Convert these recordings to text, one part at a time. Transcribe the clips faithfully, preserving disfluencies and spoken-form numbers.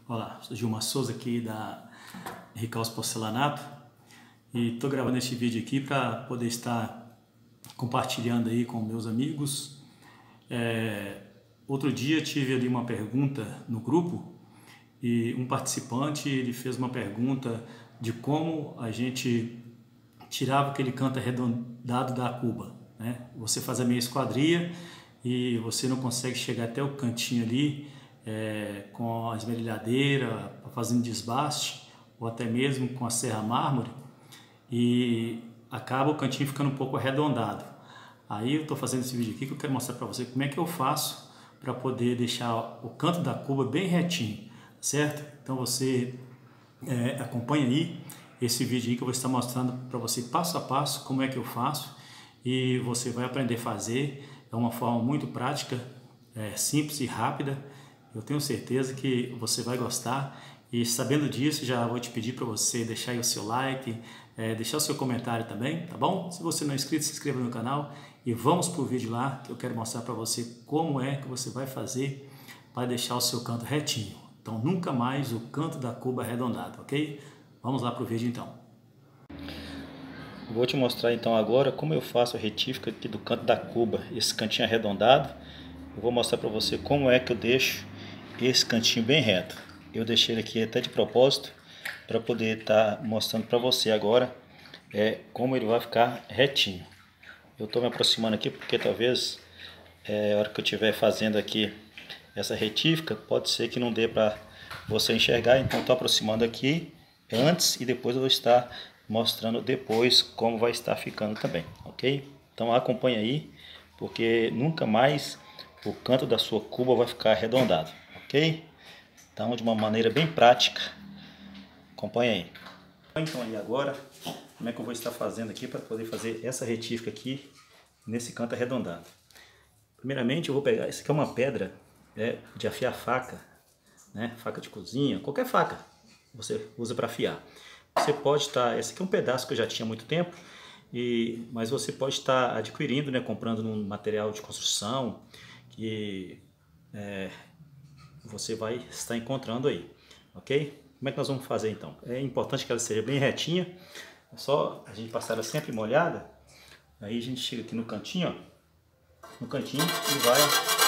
Olá, sou Gilmar Souza aqui da Ricaus Porcelanato e estou gravando este vídeo aqui para poder estar compartilhando aí com meus amigos. É, outro dia tive ali uma pergunta no grupo e um participante ele fez uma pergunta de como a gente tirava aquele canto arredondado da cuba, né? Você faz a meia esquadria e você não consegue chegar até o cantinho ali é, com a esmerilhadeira, fazendo desbaste, ou até mesmo com a serra mármore, e acaba o cantinho ficando um pouco arredondado. Aí eu estou fazendo esse vídeo aqui que eu quero mostrar para você como é que eu faço para poder deixar o canto da cuba bem retinho, certo? Então você é, acompanha aí esse vídeo aí que eu vou estar mostrando para você passo a passo como é que eu faço, e você vai aprender a fazer. É uma forma muito prática, é, simples e rápida. Eu tenho certeza que você vai gostar, e sabendo disso já vou te pedir para você deixar aí o seu like, é, deixar o seu comentário também, tá bom? Se você não é inscrito, se inscreva no canal e vamos para o vídeo lá que eu quero mostrar para você como é que você vai fazer para deixar o seu canto retinho. Então nunca mais o canto da cuba arredondado, ok? Vamos lá para o vídeo então. Vou te mostrar então agora como eu faço a retífica aqui do canto da cuba, esse cantinho arredondado. Eu vou mostrar para você como é que eu deixo esse cantinho bem reto. Eu deixei ele aqui até de propósito para poder estar tá mostrando para você agora é, como ele vai ficar retinho. Eu estou me aproximando aqui porque talvez é, a hora que eu estiver fazendo aqui essa retífica pode ser que não dê para você enxergar, então estou aproximando aqui antes e depois eu vou estar mostrando depois como vai estar ficando também, ok? Então acompanha aí, porque nunca mais o canto da sua cuba vai ficar arredondado, ok? Então de uma maneira bem prática, acompanha aí. Então aí agora, como é que eu vou estar fazendo aqui para poder fazer essa retífica aqui nesse canto arredondado? Primeiramente eu vou pegar, essa aqui é uma pedra é, de afiar faca, né? Faca de cozinha, qualquer faca você usa para afiar. Você pode estar, esse aqui é um pedaço que eu já tinha há muito tempo, e, mas você pode estar adquirindo, né, comprando num material de construção que é, você vai estar encontrando aí, ok? Como é que nós vamos fazer então? É importante que ela seja bem retinha, é só a gente passar ela sempre molhada, aí a gente chega aqui no cantinho, ó, no cantinho e vai...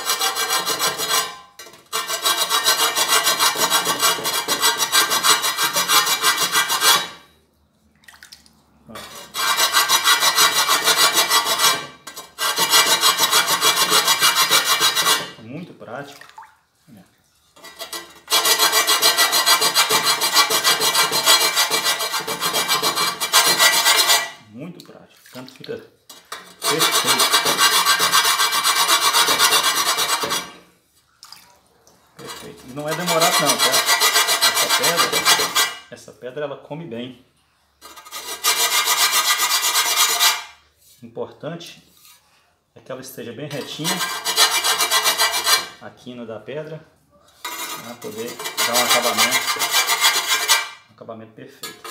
Muito prático. Muito prático. O canto fica perfeito. Perfeito. E não é demorado não, tá? Essa pedra, essa pedra ela come bem. Importante é que ela esteja bem retinha, a quina da pedra, para poder dar um acabamento, um acabamento perfeito.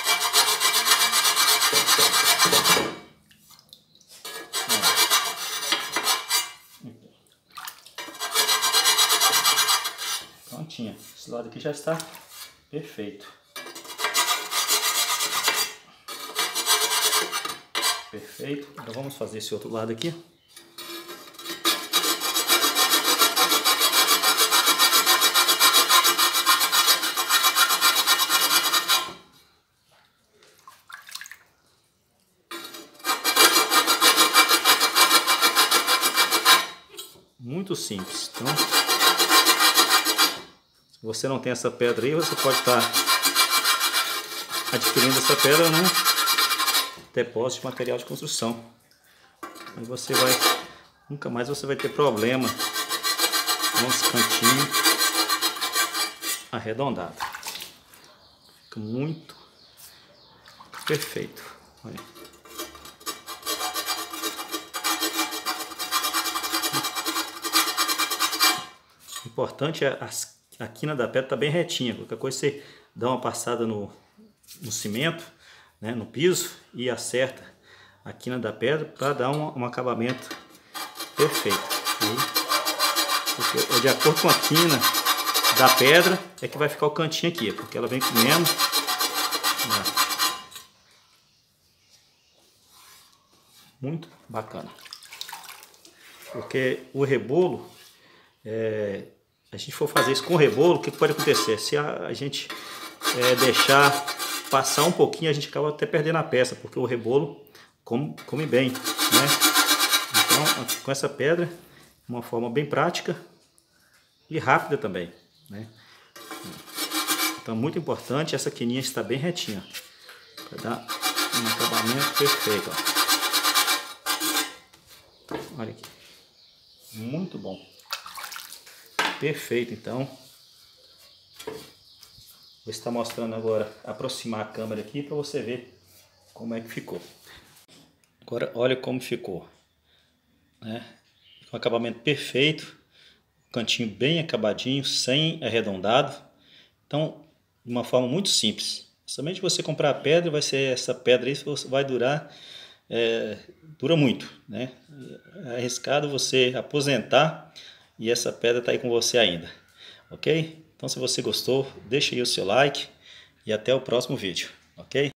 Prontinha, esse lado aqui já está perfeito. Perfeito, agora vamos fazer esse outro lado aqui. Muito simples. Então, se você não tem essa pedra aí, você pode estar adquirindo essa pedra num depósito de material de construção. Aí você vai, nunca mais você vai ter problema com esse cantinho arredondado. Fica muito perfeito. Olha. O importante é a quina da pedra tá bem retinha. Qualquer coisa você dá uma passada no, no cimento, né, no piso, e acerta a quina da pedra para dar um, um acabamento perfeito. E, porque, de acordo com a quina da pedra é que vai ficar o cantinho aqui, porque ela vem comendo. Muito bacana. Porque o rebolo, é, a gente for fazer isso com o rebolo, o que pode acontecer? Se a, a gente é, deixar passar um pouquinho, a gente acaba até perdendo a peça, porque o rebolo come, come bem, né? Então, com essa pedra, uma forma bem prática e rápida também, né? Então, muito importante, essa quininha está bem retinha, para dar um acabamento perfeito, ó. Olha aqui, muito bom, perfeito. Então, vou estar mostrando agora, aproximar a câmera aqui para você ver como é que ficou. Agora, olha como ficou, né? Um acabamento perfeito, cantinho bem acabadinho, sem arredondado. Então, de uma forma muito simples. Somente você comprar a pedra, vai ser essa pedra aí, vai durar, é, dura muito, né? É arriscado você aposentar e essa pedra está aí com você ainda, ok? Então, se você gostou, deixa aí o seu like e até o próximo vídeo, ok?